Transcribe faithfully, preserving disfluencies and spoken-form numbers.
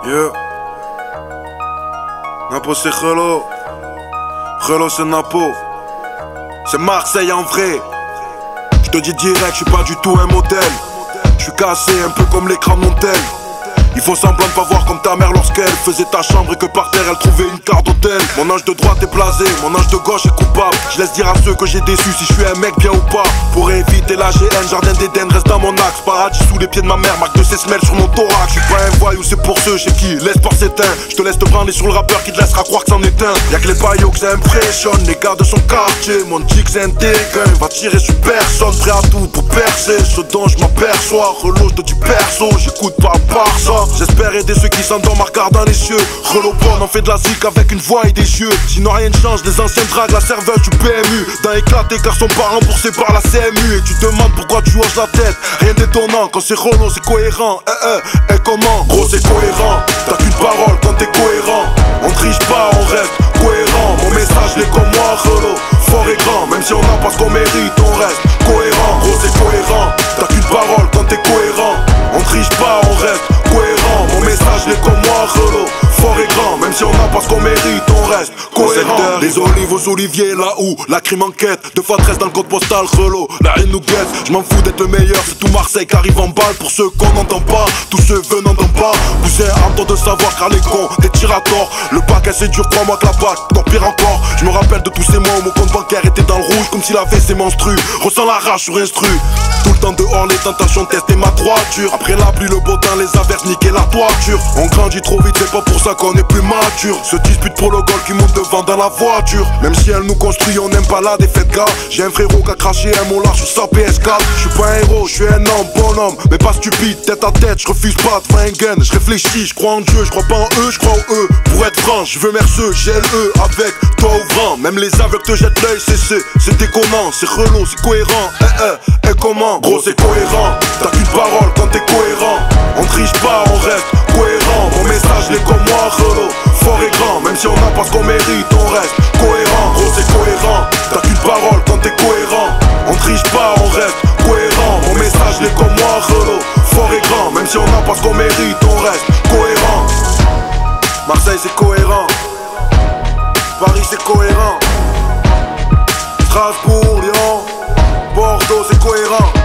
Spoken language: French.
Yeah. Napo c'est Relo. Relo c'est Napo. C'est Marseille en vrai. Je te dis direct, je suis pas du tout un modèle. Je suis cassé un peu comme l'écran de mon tel. Il faut semblant de pas voir comme ta mère lorsqu'elle faisait ta chambre et que par terre elle trouvait une carte d'hôtel. Mon ange de droite est blasé, mon ange de gauche est coupable. Je laisse dire à ceux que j'ai déçus si je suis un mec bien ou pas. Pour éviter la G N, jardin d'Éden reste dans mon axe. Paradis sous les pieds de ma mère, marque de ses semelles sur mon thorax. Je suis pas un voyou, c'est pour ceux chez qui l'espoir s'éteint. Je te laisse te branler sur le rappeur qui te laissera croire que c'en est un. Y'a que les paillots que ça impressionne, les gars de son quartier. Mon tic c'est un dégain, va tirer sur personne. Prêt à tout pour percer, ce dont je m'aperçois. Relo, je te dis perso, j'écoute pas à part ça. J'espère aider ceux qui s'endorment en regardant les yeux. Relo bonne, on fait de la zik avec une voix et des yeux. Sinon rien ne change, les anciens draguent la serveuse du P M U. D'un éclaté car son pas remboursé par la C M U. Et tu te demandes pourquoi tu hoches la tête. Rien d'étonnant, quand c'est Relo c'est cohérent. Eh eh, eh comment? Gros c'est cohérent, t'as qu'une parole quand t'es cohérent. On triche pas, on reste cohérent. Mon message n'est comme moi, Relo, fort et grand. Même si on n'a pas ce qu'on mérite, on reste cohérent. Gros c'est cohérent, t'as qu'une parole quand t'es cohérent. On triche pas, on reste cohérent. Mon message n'est comme moi, Relo, fort et grand. Même si on n'a pas ce qu'on mérite, on reste cohérent. Des olives aux oliviers, là où la crime enquête. Deux fois treize dans le code postal, Relo, la haine nous guette. Je m'en fous d'être le meilleur, c'est tout Marseille qui arrive en balle. Pour ceux qu'on n'entend pas, tous ceux venant d'en bas. Vous êtes à temps de savoir car les cons, des tirs à tort. Le paquet c'est dur, crois-moi que la bac, tant pire encore. Je me rappelle de tous ces mois où mon compte bancaire était dans le rouge. Comme s'il avait ses menstrues, ressens la rage sur instru. Tout le temps dehors, les tentations tester ma droiture. Après la pluie, le beau temps, les averses, niquer la toiture. On grandit trop vite, c'est pas pour ça qu'on est plus mature. Se dispute pour le goal qui monte devant dans la voiture. Même si elle nous construit, on n'aime pas la défaite, gars. J'ai un frérot qui a craché un molar sur sa P S quatre. Je suis pas un héros, je suis un homme, bonhomme, mais pas stupide, tête à tête, je refuse pas de faire un gain. Je réfléchis, je crois en Dieu, je crois pas en eux, je crois en eux. Pour être franc, je veux merceux, j'ai le E avec toi ouvrant. Même les aveugles te jettent l'œil, c'est c'est, c'est déconnant. C'est Relo, c'est cohérent, eh eh, eh comment? Gros c'est cohérent, t'as qu'une parole quand t'es cohérent. On triche pas, on reste cohérent. Mon message n'est comme moi, Relo, fort et grand. Même si on n'a pas ce qu'on mérite, on reste cohérent. Gros c'est cohérent, t'as qu'une parole quand t'es cohérent. On triche pas, on reste cohérent. Mon message n'est comme moi, Relo, fort et grand. Même si on n'a pas ce qu'on mérite, on reste cohérent. Marseille c'est cohérent, Paris c'est cohérent, Strasbourg, Lyon, Bordeaux c'est cohérent.